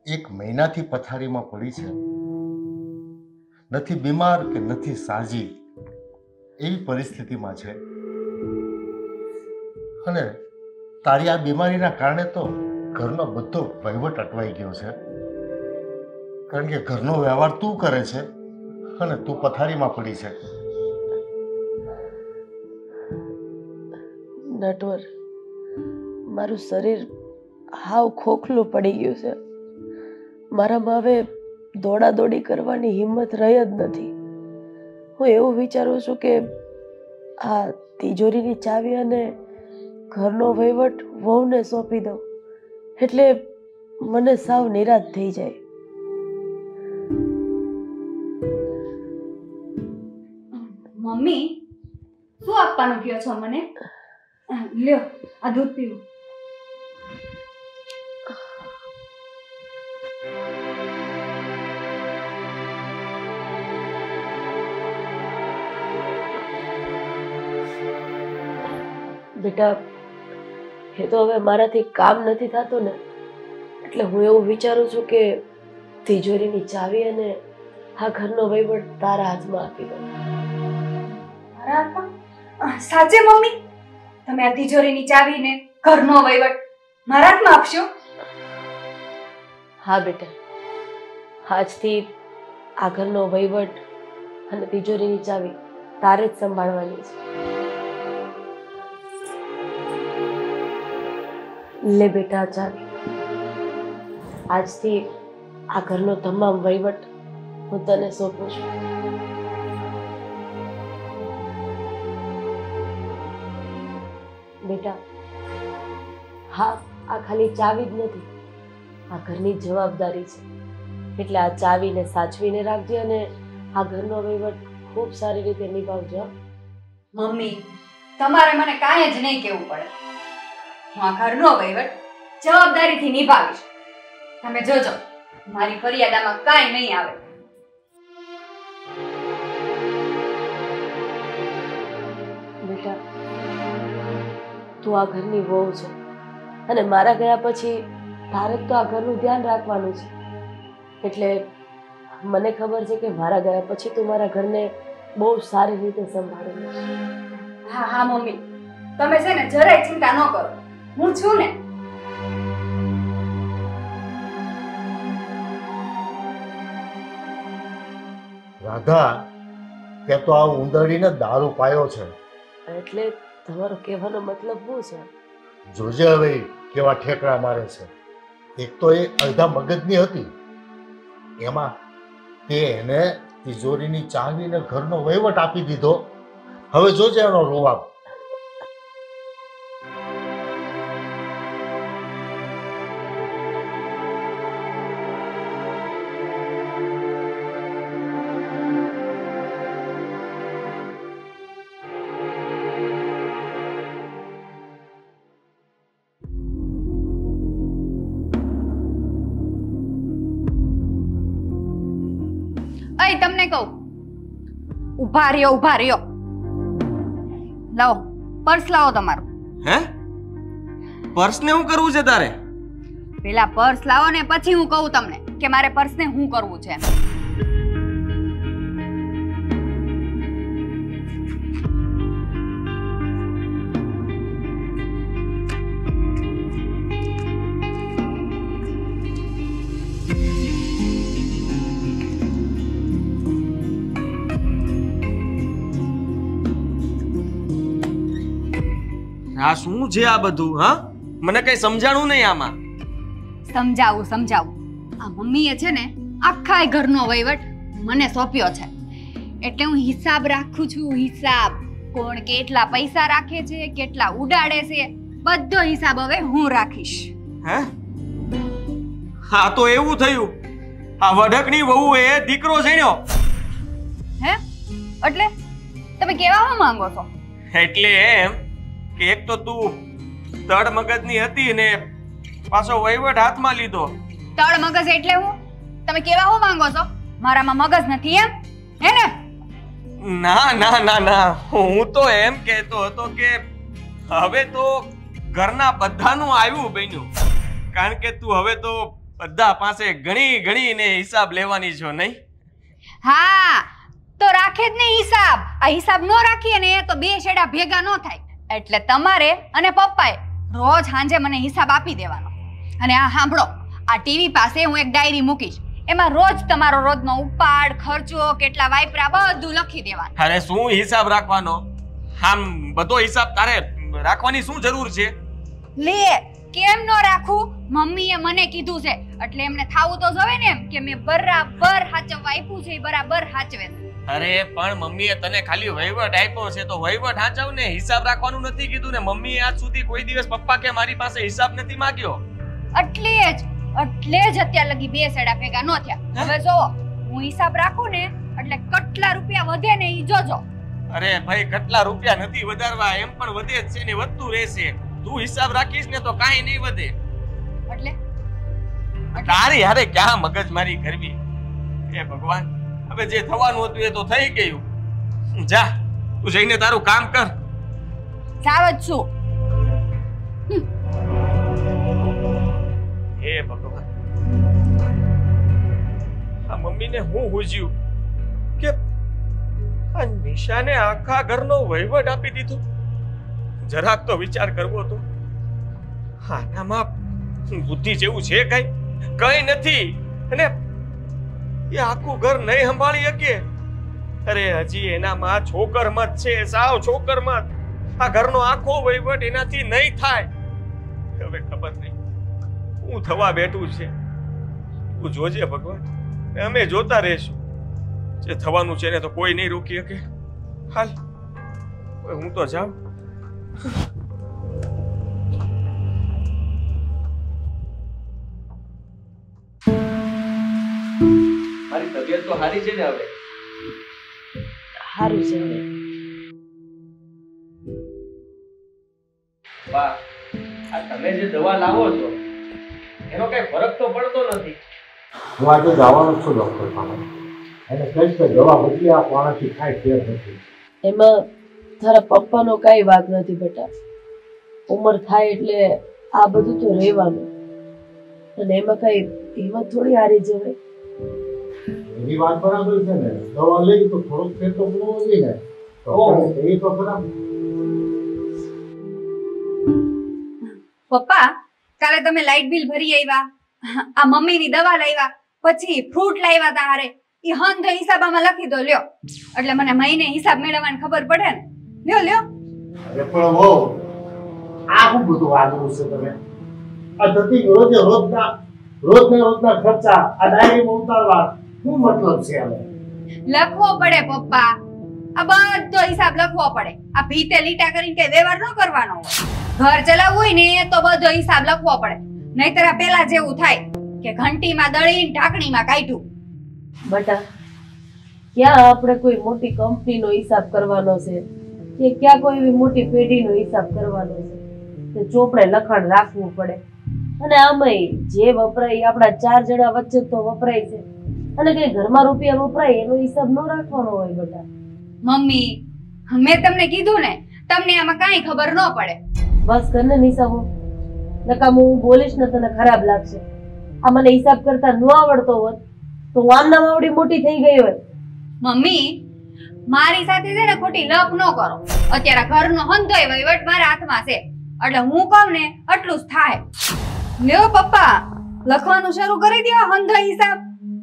એક મહિનાથી પથારીમાં પડી છે, નથી બીમાર કે નથી સાજી, એવી પરિસ્થિતિમાં છે. અને તારી આ બીમારીના કારણે તો ઘરનો બધો વહીવટ અટવાઈ ગયો છે, કારણ કે ઘરનો વ્યવહાર તું કરે છે અને તું પથારીમાં પડી છે. નટવર, મારું શરીર હાવ ખોખલું પડી ગયું છે. મારામાં હવે દોડાદોડી કરવાની હિંમત રહી જ નથી. હું એવું વિચારું છું કે આ તિજોરીની ચાવી અને ઘરનો વહીવટ વહુને સોંપી દઉં, એટલે મને સાવ નિરાશ થઈ જાય. મમ્મી, શું આપવાનું કહો છો મને? લ્યો, આ દૂધ પીવું. બેટા, એ તો હવે મારાથી કામ નથી થતું ને, એટલે હું એવું વિચારું છું કે તિજોરીની ચાવી અને આ ઘરનો વહીવટ તારા હાથમાં આપી દઉં. મારા હાથમાં? સાચે મમ્મી? તમે આ તિજોરીની ચાવી ને ઘરનો વહીવટ મારા હાથમાં આપશો? હા બેટા, આજથી આ ઘરનો વહીવટ અને તિજોરીની ચાવી તારે જ સંભાળવાની છે. લે બેટા ચાવી. આજથી આ ઘરનો તમામ વહીવટ હું તને સોંપું છું. બેટા, હા, આ ખાલી ચાવી જ નથી, આ ઘરની જવાબદારી છે. એટલે આ ચાવીને સાચવીને રાખજે અને આ ઘરનો વહીવટ ખૂબ સારી રીતે નિભાવજો. મમ્મી, તમારે મને કાંઈ જ નહીં કહેવું પડે. હું આ ઘરનો વહીવટ જવાબદારીથી નિભાવીશ. તમે જોજો, મારી ફરિયાદામાં કાંઈ નહીં આવે. બેટા, તું આ ઘરની વહુ છે અને મારા ગયા પછી તારે તો આ ઘરનું ધ્યાન રાખવાનું છે. એટલે મને ખબર છે કે મારા ગયા પછી તું મારા ઘરને બહુ સારી રીતે સંભાળી. હા હા મમ્મી, તમે છે ને જરાય ચિંતા ન કરો, હું છું ને. રાધા, તે તો આ ઉંદરડીને દારૂ પાયો છે. એટલે તમારો કહેવાનો મતલબ શું છે? જોજે હવે કેવા ઠેકડા મારે છે. એક તો એ અડધા મગજની હતી, એમાં તે એને તિજોરીની ચાવીને ઘરનો વહીવટ આપી દીધો. હવે જોજે એનો રોવાબ. અય તમને કહું, ઉભા રહ્યો. લાવો, પર્સ લાવો તમારું. હે? પર્સને શું કરવું છે તારે? પેલા પર્સ લાવો ને પછી હું કહું તમને કે મારે પર્સને શું કરવું છે. આ શું છે આ બધું? હા, મને કઈ સમજાણું નહીં આમાં. સમજાવું. આ મમ્મીએ છે ને આખા ઘરનો વહીવટ મને સોંપ્યો છે, એટલે હું હિસાબ રાખું છું. હિસાબ, કોણ કેટલા પૈસા રાખે છે, કેટલા ઉડાડે છે, બધો હિસાબ હવે હું રાખીશ. હે? હા તો એવું થયું, આ વઢકની વહુએ દીકરો જણ્યો. હે? એટલે તમે કેવા હું માંગો છો? એટલે એમ કે એક તો તું તડ મગજની હતી ને પાછો વહીવટ હાથમાં લીધો. તળ મગજ એટલે હું? તમે કેવા હું માંગો છો? મારામાં મગજ નથી એમ? હે ને? ના ના ના ના, હું તો એમ કહેતો હતો કે હવે તો ઘરના બધાનું આવ્યું બન્યું, કારણ કે તું હવે તો બધા પાસે ગણીને હિસાબ લેવાની છો નહીં? હા તો રાખે જ નહીં હિસાબ. આ હિસાબ નો રાખીએ ને તો બે છેડા ભેગા નો થાય. એટલે તમારે અને પપ્પાએ રોજ સાંજે મને હિસાબ આપી દેવાનો. અને આ સાંભળો, આ ટીવી પાસે હું એક ડાયરી મૂકીશ. એમાં રોજ તમારો રોજનો ઉપાડ, ખર્ચો, કેટલા વાપરા બધું લખી દેવાનું. અરે શું હિસાબ રાખવાનો? આમ બધો હિસાબ તારે રાખવાની શું જરૂર છે? લે કેમ નો રાખું? મમ્મીએ મને કીધું છે એટલે એમને થાવું તો જોવે ને એમ કે મેં બરાબર હાચવવા આપ્યું છે, બરાબર હાચવે. અરે પણ મમ્મીએ તને ખાલી વહીવટ આપ્યો છે તો વહીવટ હાચવ ને, હિસાબ રાખવાનું નથી કીધું ને. મમ્મીએ આજ સુધી કોઈ દિવસ પપ્પા કે મારી પાસે હિસાબ નથી માંગ્યો. એટલે જ અત્યાર લગી બે સેડા ભેગા નો થયા. હવે જો હું હિસાબ રાખું ને એટલે કેટલા રૂપિયા વધે ને ઈ જોજો. અરે ભાઈ, કેટલા રૂપિયા નથી વધારવા, એમ પણ વધે જ છે ને વધતું રહેશે. તું હિસાબ રાખીશ ને તો કાંઈ નહીં વધે. એટલે તારી હારે ક્યાં મગજમારી કરવી? હે ભગવાન, હવે જે થવાનું હતું એ તો થઈ ગયું. જા તું જઈને તારું કામ કર. સાવ જ છું. હે ભગવાન, આ મમ્મીને હું હુજ્યું કે આ નિશાને આખા ઘરનો વહીવટ આપી દીધો. જરાક તો વિચાર કરવો તો. આનામાં બુદ્ધિ જેવું છે કઈ નથી. અને એ આખું ઘર નહીં સંભાળી શકે. અરે હજી એનામાં છોકર મત છે, સાવ છોકર મત. આ ઘરનો આખો વહીવટ એનાથી નહીં થાય. હવે ખબર નહીં હું થવા બેઠું છે. તું જોજે ભગવાન, અમે જોતા રહેશું. જે થવાનું છે ને તો કોઈ નહીં રોકી શકે. હાલ હું તો જાઉં. મારી તબિયત તો સારી છે ને હવે? સારું છે હવે. બા, આ તમે જે દવા લાવો છો એનો કઈ ફરક તો પડતો નથી. હું આજે જવાનો છું ડોક્ટર પાસે. એને કહીશ કે દવા બદલી આપવાનાથી કાંઈ ફેર નથી. એમાં તારા પપ્પાનો કાંઈ વાંક નથી બેટા. ઉંમર થાય એટલે આ બધું તો રહેવાનું. અને એમાં કઈ હિંમત થોડી હારી જવાય. એની વાત બરાબર છે ને, દવા લઈ તો થોડોક ફેર તો પડવો જોઈએ ને. એ તો ખરા. પપ્પા, કાલે તમે લાઇટ બિલ ભરી આવ્યા, આ મમ્મીની દવા લાવ્યા, પછી ફ્રૂટ લાવ્યા તા હારે, ઈ હંધ હિસાબામાં લખી દો લ્યો. એટલે મને મહિને હિસાબ મેળવવાની ખબર પડે ને. લ્યો. અરે પણ હો, આ શું બધું વાગવું છે તમે? આ ધતી રોજના ખર્ચા આ ડાયરીમાં ઉતારવા શું મતલબ છે? હવે લખવો પડે પપ્પા, આ બધો હિસાબ લખવો પડે. આ ભીતે લીટા કરીને કે વ્યવહાર ન કરવાનો હોય. ઘર ચલાવવું હોય ને તો બધો હિસાબ લખવો પડે. નહીતર આ પેલા જેવું થાય કે ઘંટીમાં દળીને ઢાંકણીમાં કાઢ્યું. બટા, ક્યાં આપણે કોઈ મોટી કંપનીનો હિસાબ કરવાનો છે કે ક્યાં કોઈ એવી મોટી પેઢીનો હિસાબ કરવાનો છે કે ચોપડે લખાણ રાખવું પડે. અને આમાંય જે વપરાય આપણા 4 જણા વચ્ચે તો વપરાય છે. અને કઈ ઘરમાં રૂપિયા વપરાય એનો હિસાબ ન રાખવાનો હોય બેટા. મમ્મી, મેં તમને કીધું ને, તમને આમાં કાંઈ ખબર ન પડે. બસ કરને હિસાબો. નકામ હું બોલીશ ને તને ખરાબ લાગશે. આ મને હિસાબ કરતા ન આવડતો હોત તો હું આમ નામ આવડી મોટી થઈ ગઈ હોય. મમ્મી, મારી સાથે છે ને ખોટી લપ ન કરો. અત્યારે ઘરનો હંધોય વહીવટ મારા હાથમાં છે એટલે હું કહું ને એટલું જ થાય. લ્યો પપ્પા, લખવાનું શરૂ કરી દો હંધો હિસાબ.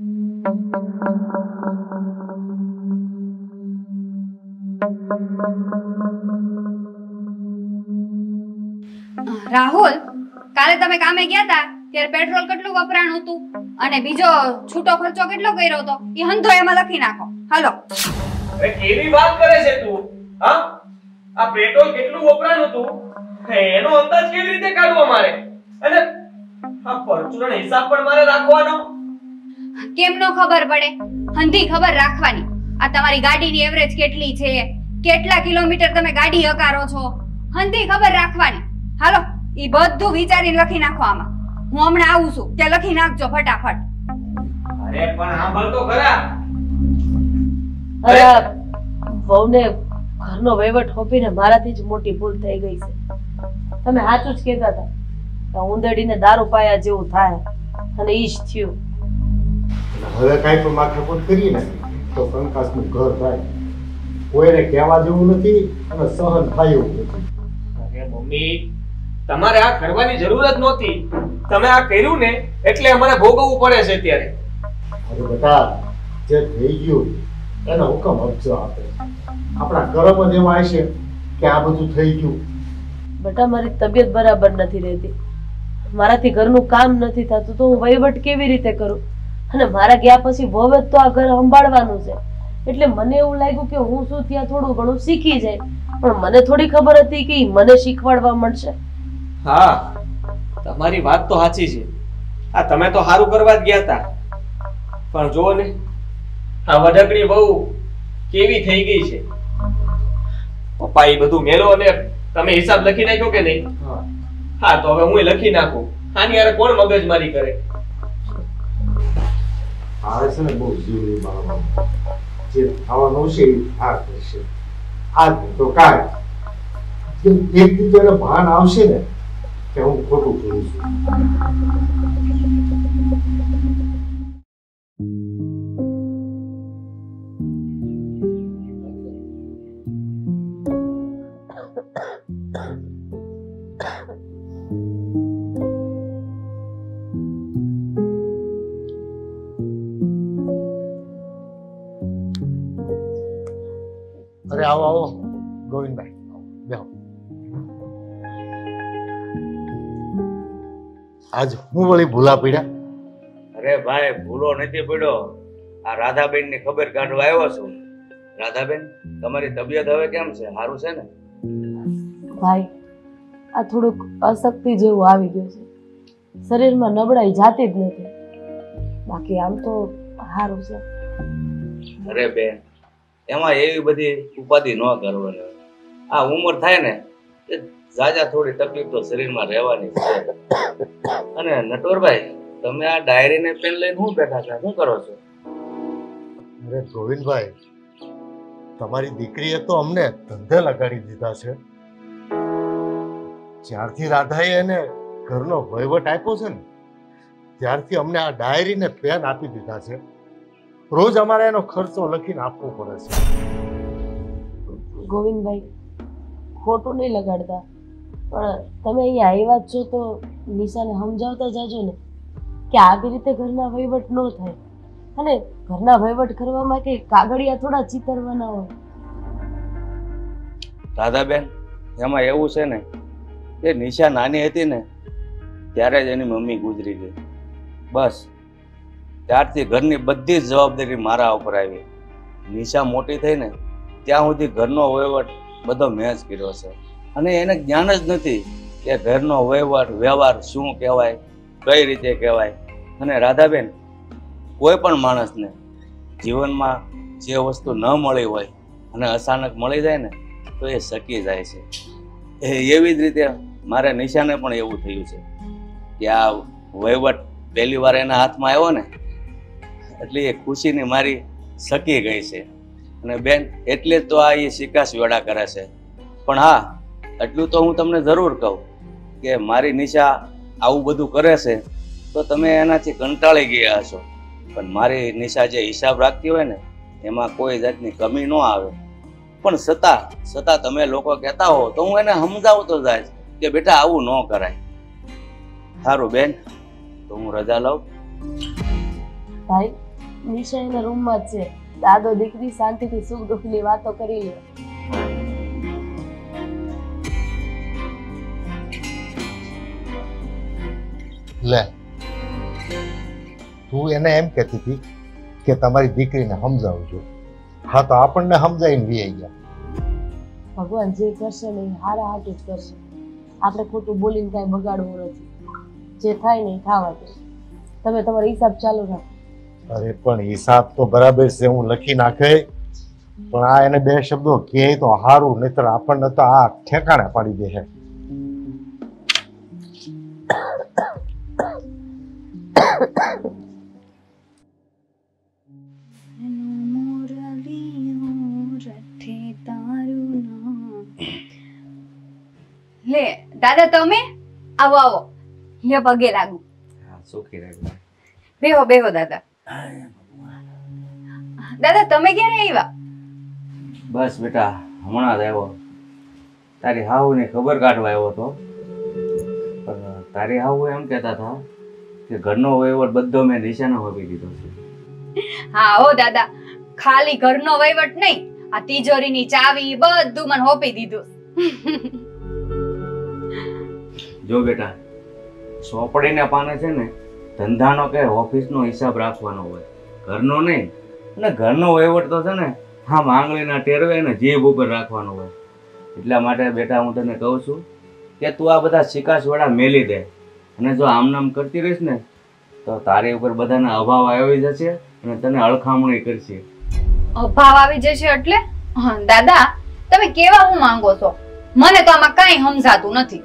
રાહુલ, કાલે તમે કામે ગયા હતા ત્યારે પેટ્રોલ કેટલું વપરાણું હતું અને બીજો છૂટો ખર્ચો કેટલો કર્યો હતો એ હંધો એમાં લખી નાખો. હાલો. અરે કેવી વાત કરે છે તું? હા, આ પેટ્રોલ કેટલું વપરાણું હતું એનો અંદાજ કેવી રીતે કાઢવો મારે? અને આ પરચુરણ હિસાબ પણ મારે રાખવાનો? કેમ નો ખબર પડે? હંધી ખબર રાખવાની. આ તમારી ગાડીની એવરેજ કેટલી છે, કેટલા કિલોમીટર તમે ગાડી હકારો છો, હંધી ખબર રાખવાની. હાલો, ઈ બધું વિચારીને લખી નાખો આમાં. હું હમણાં આવું છું, ત્યાં લખી નાખજો ફટાફટ. અરે પણ સાંભળ તો ખરા. અરે વહુને ઘરનો વહીવટ હોપીને મારાથી જ મોટી ભૂલ થઈ ગઈ છે. તમે સાચું જ કહેતા હતા કે ઉંદરડીને દારૂ પાયા જેવું થાય. અને ઈ જ થયું. અને હવે કાંઈ પણ માથાકૂટ કરીએ ને તો કંકાસનું ઘર થાય. કોઈને કહેવા જેવું નથી અને સહન થાય એવું નથી. અરે મમ્મી, તમારે આ કરવાની જરૂર જ નહોતી. તમે આ કર્યું ને એટલે અમારે ભોગવવું પડે છે અત્યારે. અરે બેટા, જે થઈ ગયું એનો હુકમ આપજો આપે. આપણા કર્મ જ એવા હશે કે આ બધું થઈ ગયું. બેટા, મારી તબિયત બરાબર નથી રહેતી, મારાથી ઘરનું કામ નથી થતું, તો હું વહીવટ કેવી રીતે કરું? અને મારા ગયા પછી વહુ જ તો આ ઘર સંભાળવાનું છે. એટલે મને એવું લાગ્યું કે હું શું ત્યાં થોડું ઘણું શીખી જાય, પણ મને થોડી ખબર હતી કે ઈ મને શીખવાડવા મળશે. હા, તમારી વાત તો સાચી છે. આ તમે તો સારું કરવા જ ગયા હતા, પણ જુઓ ને આ વઢકડી બહુ કેવી થઈ ગઈ છે. પપ્પા એ બધું મેલો અને તમે હિસાબ લખી નાખ્યો કે નહીં? હા, તો હવે હું લખી નાખું. આની યાર કોણ મગજમારી કરે? આવે છે ને બહુ જીવની બાળવા જે થવાનું છે એ આ કરશે. આ તો કાંઈ એક દી એને ભાન આવશે ને કે હું ખોટું કરું છું. અરે આવો આવો ગોવિંદભાઈ, બેહો. આજ હું વળી ભૂલા પડ્યા? અરે ભાઈ, ભૂલો નથી પડ્યો. આ રાધાબેન ની ખબર કાઢવા આવ્યો છું. રાધાબેન, તમારી તબિયત હવે કેમ છે? સારું છે ને? ભાઈ, આ થોડુંક અશક્તિ જેવું આવી ગયું છે, શરીરમાં નબળાઈ જાતી જ નથી, બાકી આમ તો સારું છે. અરે બેન, એમાં એવી બધી ઉપાધિ ન કરવાની. આ ઉંમર થાય ને એ જાજા થોડી તકલીફ તો શરીરમાં રહેવાની છે. અને નટવરભાઈ, તમે આ ડાયરી ને પેન લઈને શું બેઠા છો? શું કરો છો? અરે ગોવિંદભાઈ, તમારી દીકરીએ તો અમને ધંધે લગાડી દીધા છે. જ્યારથી રાધાએ એને ઘરનો વહીવટ આપ્યો છે ને ત્યારથી અમને આ ડાયરી ને પેન આપી દીધા છે. રોજ અમારે એનો ખર્ચો લખીને આપવો પડે છે. ગોવિંદભાઈ, ખોટું નહીં લગાડતા, પણ તમે અહીંયા આવ્યા જ છો તો નિશાને સમજાવતા જાજો ને કે આવી રીતે ઘરના વહીવટ ન થાય. અને ઘરના વહીવટ કરવામાં કે કાગળિયા થોડા ચીતરવાના હોય. રાધાબેન, એમાં એવું છે ને કે નિશા નાની હતી ને ત્યારે જ એની મમ્મી ગુજરી ગઈ. બસ ત્યારથી ઘરની બધી જ જવાબદારી મારા ઉપર આવી. નિશા મોટી થઈ ને ત્યાં સુધી ઘરનો વહીવટ બધો મેં જ કર્યો છે. અને એને જ્ઞાન જ નથી કે ઘરનો વહીવટ વ્યવહાર શું કહેવાય, કઈ રીતે કહેવાય. અને રાધાબેન, કોઈ પણ માણસને જીવનમાં જે વસ્તુ ન મળી હોય અને અચાનક મળી જાય ને તો એ શકી જાય છે. એવી જ રીતે મારે નિશાને પણ એવું થયું છે કે આ વહીવટ પહેલી વાર એના હાથમાં આવ્યો ને એટલે એ ખુશીની મારી શકી ગઈ છે. અને બેન, એટલે જ તો આ એ શિકાસ વેડા કરે છે. પણ હા, એટલું તો હું તમને જરૂર કહું કે મારી નિશા આવું બધું કરે છે તો તમે એનાથી કંટાળી ગયા હશો. પણ મારી નિશા જે હિસાબ રાખતી હોય ને એમાં કોઈ જાતની કમી ન આવે. પણ છતાં તમે લોકો કહેતા હો તો હું એને સમજાવતો જાય કે બેટા આવું ન કરાય. સારું બેન, તો હું રજા લઉં. ભાઈ, નિશા એના રૂમમાં જ છે. દાદો દીકરી શાંતિથી સુખ દુઃખની વાતો કરી લે. લે, તું એને એમ કહેતી હતી કે તમારી દીકરીને સમજાવજો. હા, તો આપણને સમજાવીને વી ગયા. ભગવાન જે કરશે ને એ હારા હાટું જ કરશે. આપણે ખોટું બોલીને કાંઈ બગાડવું નથી. જે થાય ને એ થવા દે. તમે તમારો હિસાબ ચાલુ રાખો. અરે પણ હિસાબ તો બરાબર છે, હું લખી નાખે, પણ આ એને બે શબ્દો કહે તો સારું, નહીતર આપણને તો આ ઠેકાણે પાડી દે છે. લે દાદા, તમે આવો આવો, લે પગે લાગુ. હા, સુખી રહેજો. બેહો બેહો દાદા. દાદા તમે ક્યારે આવ્યા? બસ બેટા હમણાં જ આવ્યો. તારી હાહુની ખબર કાઢવા આવ્યો હતો. પણ તારી હાહુ એમ કહેતા હતા કે ઘરનો વહીવટ બધો મેં નિશાને આપી દીધો છે. હા હો દાદા, ખાલી ઘરનો વહીવટ નહીં, આ તિજોરીની ચાવી બધું મને હોપી દીધું. જો બેટા, ચોપડીના પાને છે ને ધંધાનો કે ઓફિસનો હિસાબ રાખવાનો હોય, ઘરનો નહીં. અને ઘરનો વહીવટ તો છે ને હા આંગળીના ટેરવે ને જીભ ઉપર રાખવાનો હોય. એટલા માટે બેટા હું તને કહું છું કે તું આ બધા શિકાસવાળા મેલી દે. અને જો આમનામ કરતી રહીશ ને તો તારી ઉપર બધાના અભાવ આવી જશે અને તને અળખામણી કરશે. અભાવ આવી જશે એટલે? દાદા તમે કેવા હું માંગો છો? મને તો આમાં કાંઈ સમજાતું નથી.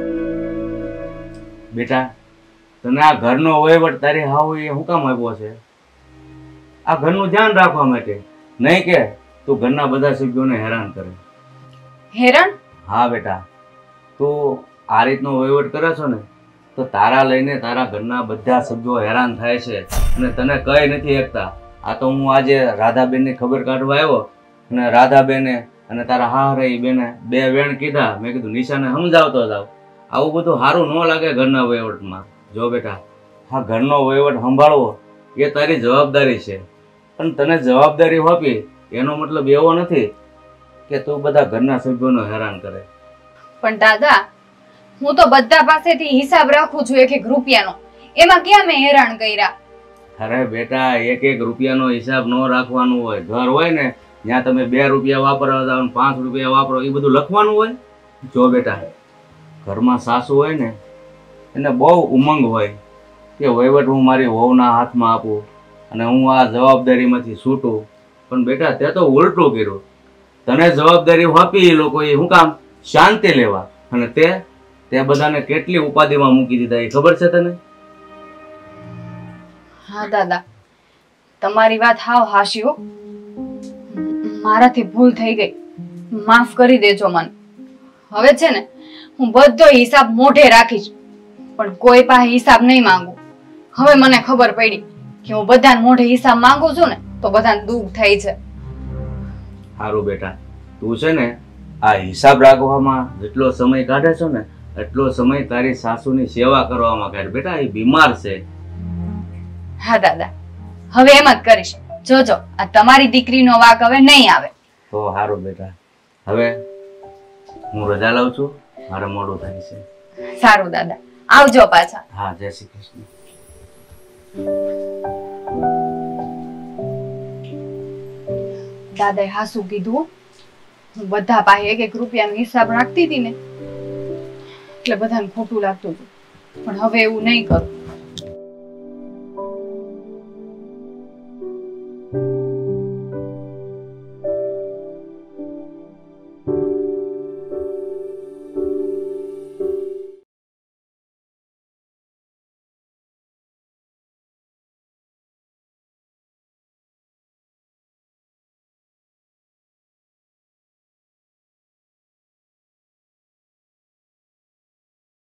બેટા તને આ ઘરનો વહીવટ તારી હાવ એ શું કામ આપ્યો છે? આ ઘરનું ધ્યાન રાખવા માટે, નહીં કે તું ઘરના બધા સભ્યોને હેરાન કરે. હેરાન? હા બેટા, તું આ રીતનો વહીવટ કરે છો ને તો તારા લઈને તારા ઘરના બધા સભ્યો હેરાન થાય છે અને તને કઈ નથી શકતા. આ તો હું આજે રાધાબેનની ખબર કાઢવા આવ્યો અને રાધાબેને અને તારા હાહરાઈ બેને બે વેણ કીધા. મેં કીધું નિશાને સમજાવતો જાવ. આવું બધું સારું ન લાગે ઘરના વહીવટમાં. જો બેટા, આ ઘરનો વહીવટ સંભાળવો એ તારી જવાબદારી છે. પણ તને જવાબદારી આપી એનો મતલબ એવો નથી કે તું બધા ઘરના સભ્યોને હેરાન કરે. પણ દાદા હું તો બધા પાસેથી હિસાબ રાખું છું, એક એક રૂપિયાનો. એમાં ક્યાં મેં હેરાન કર્યા? અરે બેટા, એક એક રૂપિયાનો હિસાબ ન રાખવાનું હોય. ઘર હોય ને જ્યાં તમે 2 રૂપિયા વાપરવા જાવ 5 રૂપિયા વાપરો એ બધું લખવાનું હોય. જો બેટા, ઘરમાં સાસુ હોય ને એને બહુ ઉમંગ હોય કે વહીવટ હું મારી વહુના હાથમાં આપું અને હું આ જવાબદારીમાંથી છૂટું. પણ બેટા તે તો ઉલટું કર્યું. તને જવાબદારી આપી એ લોકોએ શું કામ? શાંતિ લેવા. અને તે બધાને કેટલી ઉપાધિમાં મૂકી દીધા એ ખબર છે તને? હા દાદા, તમારી વાત હાવ હાચી હો. મારાથી ભૂલ થઈ ગઈ, માફ કરી દેજો મને. હવે છે ને હું બધો હિસાબ મોઢે રાખીશ, પણ કોઈ પાસે હિસાબ નહીં માંગુ. હવે મને ખબર પડી કે હું બધાને મોઢે હિસાબ માંગુ છું ને તો બધાને દુઃખ થાય છે. સારું બેટા, તું છે ને આ હિસાબ રાખવામાં જેટલો સમય કાઢે છો ને એટલો સમય તારી સાસુની સેવા કરવામાં કાઢ. બેટા એ બીમાર છે. હા દાદા, હવે એમ જ કરીશ. જોજો આ તમારી દીકરીનો વાક હવે નહીં આવે. તો સારું બેટા, હવે હું રજા લઉં છું, મારે મોડું થાય છે. સારું દાદા, આવજો પાછા. હા, જય શ્રી કૃષ્ણ. દાદાએ હાસુ કીધું. હું બધા પાસે એક એક રૂપિયાનો હિસાબ રાખતી હતી ને એટલે બધાને ખોટું લાગતું હતું, પણ હવે એવું નહીં કરું.